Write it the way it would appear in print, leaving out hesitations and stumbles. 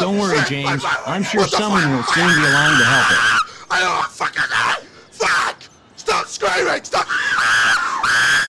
Don't worry, James. I'm sure someone will soon be along to help us.